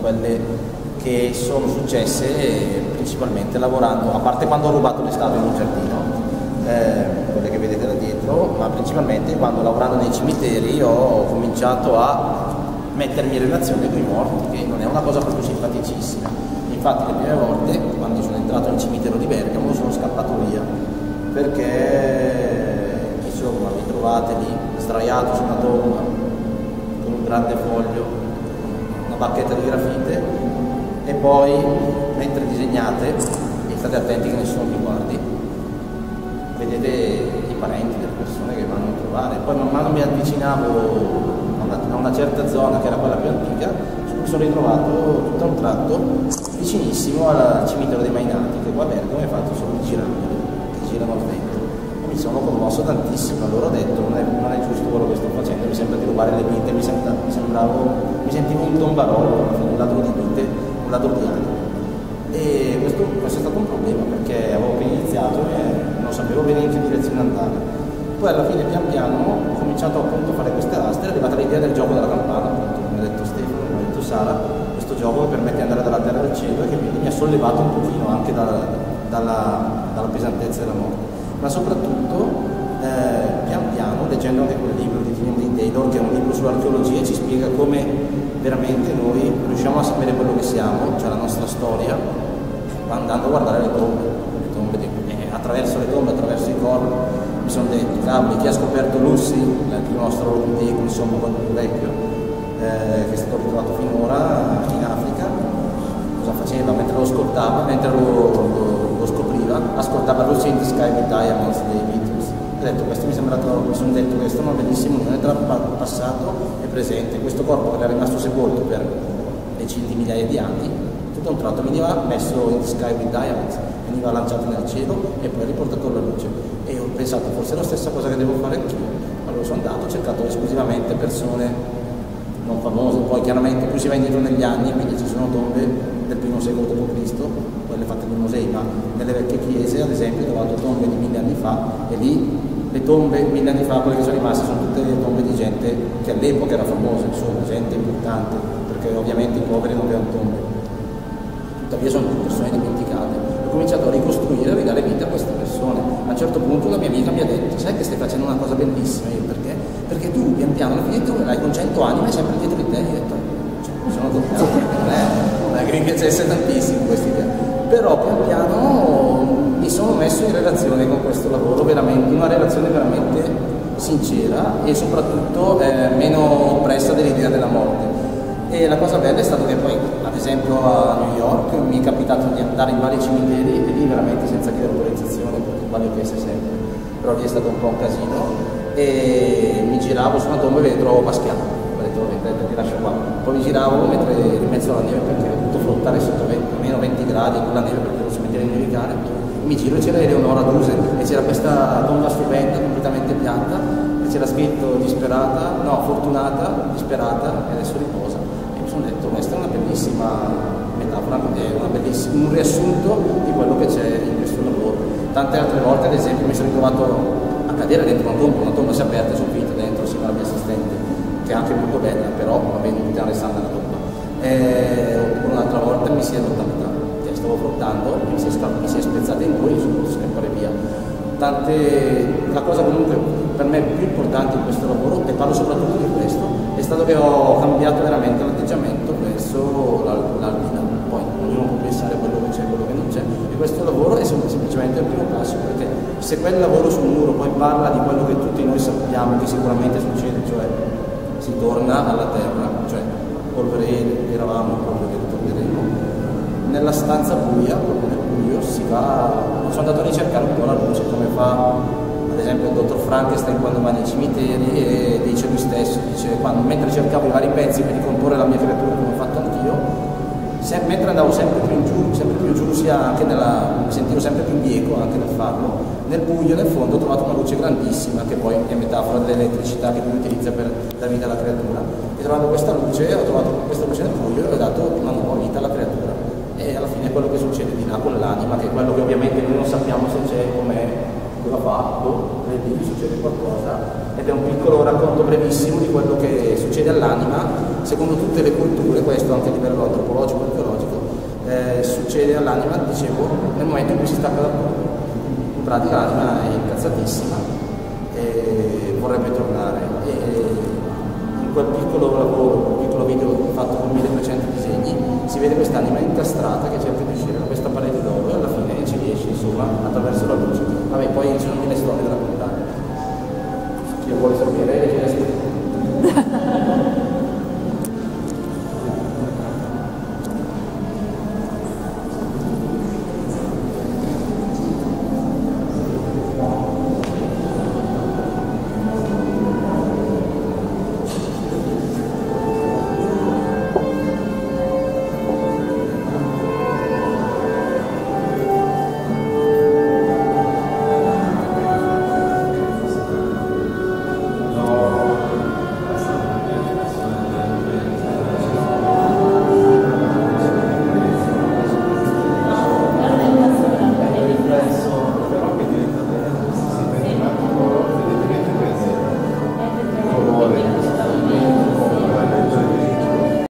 quelle che sono successe principalmente lavorando, a parte quando ho rubato le statue in un giardino, quelle che vedete da dietro, ma principalmente quando lavorando nei cimiteri ho cominciato a mettermi in relazione con i morti, che non è una cosa proprio simpaticissima. Infatti le prime volte, quando sono entrato nel cimitero di Bergamo, sono scappato via, perché insomma mi trovate lì sdraiato su una tomba con un grande foglio, una bacchetta di grafite, e poi mentre disegnate, e state attenti che nessuno vi guardi, vedete i parenti delle persone che vanno a trovare. Poi man mano mi avvicinavo a una certa zona che era quella più antica, mi sono ritrovato tutto a un tratto vicinissimo al cimitero dei Mainati, che qua a Bergamo è fatto solo di girandoli che girano al vento, e mi sono commosso tantissimo. Allora ho detto non è giusto quello che sto facendo, mi sembra di rubare le vite, mi sentivo un tombarolo, un ladro di vite, un ladro di anime. E questo è stato un problema, perché avevo appena iniziato e non sapevo bene in che direzione andare. Poi alla fine pian piano ho cominciato appunto a fare queste aste, è arrivata l'idea del gioco della campana, appunto, come ha detto Stefano, come ha detto Sara, questo gioco che permette di andare dalla terra al cielo e che quindi mi ha sollevato un pochino anche dalla pesantezza della morte. Ma soprattutto pian piano, leggendo anche quel libro di Timothy Taylor, che è un libro sull'archeologia, ci spiega come veramente noi riusciamo a sapere quello che siamo, cioè la nostra storia, andando a guardare le tombe attraverso le tombe, attraverso i corpi. Mi sono detto, cavoli, chi ha scoperto Lussi, il nostro antico, insomma, quello più vecchio, che è stato ritrovato finora in Africa, cosa faceva? Mentre lo ascoltava, mentre lo scopriva, ascoltava Lucy in the Sky with Diamonds dei Beatles. Ho detto, questo mi sono detto, questo è una bellissima unione tra passato e presente. Questo corpo che era rimasto sepolto per decine di migliaia di anni, tutto a un tratto veniva messo in the Sky with Diamonds, veniva lanciato nel cielo e poi riportato alla luce. E ho pensato, forse è la stessa cosa che devo fare anch'io. Allora sono andato, ho cercato esclusivamente persone non famose, poi chiaramente più si va indietro negli anni, quindi ci sono tombe del I secolo d.C., quelle fatte nei musei, ma nelle vecchie chiese, ad esempio, ho trovato tombe di 1000 anni fa, e lì le tombe 1000 anni fa, quelle che sono rimaste, sono tutte le tombe di gente che all'epoca era famosa, insomma, gente importante, perché ovviamente i poveri non avevano tombe. Tuttavia sono persone dimenticate. Ho cominciato a ricostruire, a ridare vita a queste persone. A un certo punto la mia amica mi ha detto, sai che stai facendo una cosa bellissima? Io, perché? Perché tu pian piano alla fine troverai con 100 anime sempre dietro di te. Io ho detto, sono toccato, non è che mi piacesse tantissimo questa idea. Però pian piano mi sono messo in relazione con questo lavoro, veramente, una relazione veramente sincera e soprattutto meno oppressa dell'idea della morte. E la cosa bella è stato che poi, ad esempio a New York, mi è capitato di andare in vari cimiteri e lì veramente senza chiedere autorizzazione, perché sbaglio chiese sempre, però lì è stato un po' un casino, e mi giravo su una tomba e trovo Basquiat, ho detto ti lascio qua, poi mi giravo mentre in mezzo alla neve, perché ho dovuto flottare sotto meno 20 gradi con la neve perché non si metteva in nevicare, mi giro e c'era Eleonora Duse e c'era questa tomba stupenda, completamente piatta, e c'era scritto disperata, no, fortunata, disperata e adesso riposa. Ho detto, questa è una bellissima metafora, un riassunto di quello che c'è in questo lavoro. Tante altre volte, ad esempio, mi sono ritrovato a cadere dentro una tomba si è aperta, sono finito dentro insieme alla mia assistente, che è anche molto bella, però va bene, non stiamo restando nella tomba. Oppure un'altra volta mi si è rotta metà, stavo flottando, mi si è spezzata in due e sono dovuto scappare via. La cosa comunque per me più importante in questo lavoro, e parlo soprattutto di questo, è stato che ho cambiato veramente l'atteggiamento verso l'albina. Poi ognuno può pensare quello che c'è e quello che non c'è, e questo lavoro è semplicemente il primo passo, perché se quel lavoro sul muro poi parla di quello che tutti noi sappiamo che sicuramente succede, cioè si torna alla terra, cioè polvere eravamo, polvere ritorneremo, nella stanza buia, proprio nel buio, si va, sono andato a ricercare un po' la luce, come fa ad esempio il dottor Frankenstein quando va nei cimiteri, e dice lui stesso, mentre cercavo i vari pezzi per ricomporre la mia creatura come ho fatto anch'io, mentre andavo sempre più in giù, sia anche mi sentivo sempre più bieco anche nel farlo, nel buio, nel fondo ho trovato una luce grandissima, che poi è metafora dell'elettricità che lui utilizza per dare vita alla creatura, e trovando questa luce, ho trovato questa luce nel buio e ho dato una nuova vita alla creatura. E alla fine è quello che succede di là con l'anima, che è quello che ovviamente noi non sappiamo se c'è, com'è, cosa fa, lì succede qualcosa, ed è un piccolo racconto brevissimo di quello che succede all'anima secondo tutte le culture, questo anche a livello antropologico e archeologico, succede all'anima, dicevo, nel momento in cui si stacca dal corpo. In pratica l'anima è incazzatissima e vorrebbe tornare. E in quel piccolo lavoro, quel piccolo video fatto con 1300 disegni, si vede quest'anima incastrata che cerca di uscire.